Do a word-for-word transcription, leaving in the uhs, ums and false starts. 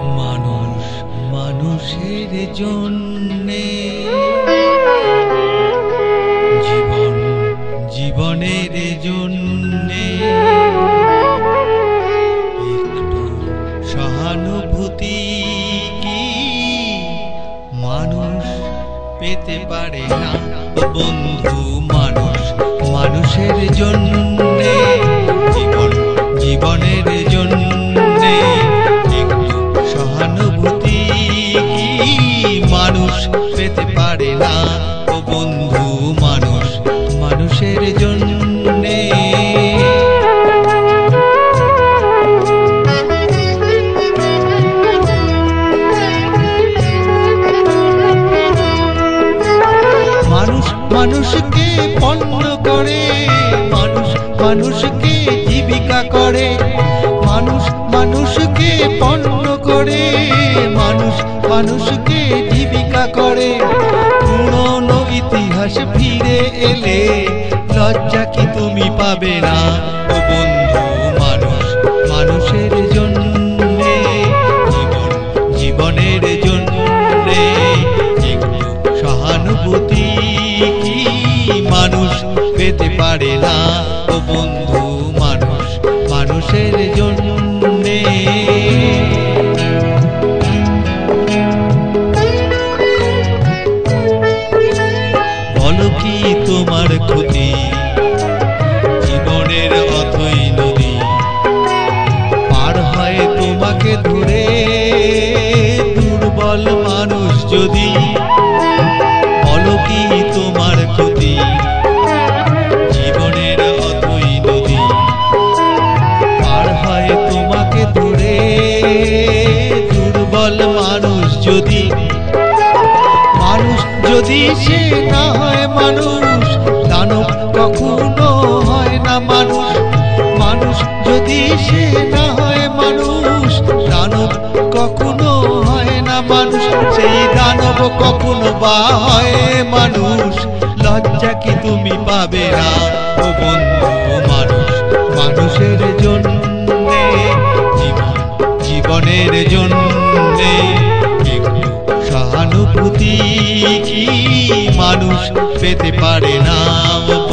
মানুষ মানুষের জন্যে, জীবন জীবনের জন্যে, একটু সহানুভূতি কি মানুষ পেতে পারে না বন্ধু? মানুষ মানুষের জন্যে, জীবন জীবনের জন্যে, একটু সহানুভূতি কি মানুষ পেতে পারে না বন্ধু? মানুষ মানুষের জন্যে। মানুষ মানুষকে পণ্য করে, মানুষ মানুষকে জীবিকা করে, মানুষ মানুষকে পণ্য করে, মানুষ মানুষকে জীবিকা করে। পুরনো ইতিহাস ফিরে এলে লজ্জা কি তুমি পাবে না ও বন্ধু? মানুষ মানুষের জন্যে, জীবন জীবনের জন্যে, একটু সহানুভূতি কি মানুষ পেতে পারে না ও বন্ধু? মানুষ মানুষের জন্যে। বলো কি তোমার ক্ষতি, জীবনের অথই নদী পার হয় তোমাকে ধরে দুর্বল মানুষ যদি? বলো কি তোমার ক্ষতি, জীবনের অথই নদী পার হয় তোমাকে ধরে দুর্বল মানুষ যদি? মানুষ যদি সে না হয় মানুষ, দানব কখনো হয় না মানুষ। মানুষ যদি সে না হয় মানুষ, দানব কখনো হয় না মানুষ। সেই দানব কখনো বা হয় মানুষ, লজ্জা কি তুমি পাবে না ও বন্ধু? মানুষ মানুষের জন্যে, জীবন জীবনের জন্যে, একটু সহানুভূতি কি মানুষ পেতে পারে না ও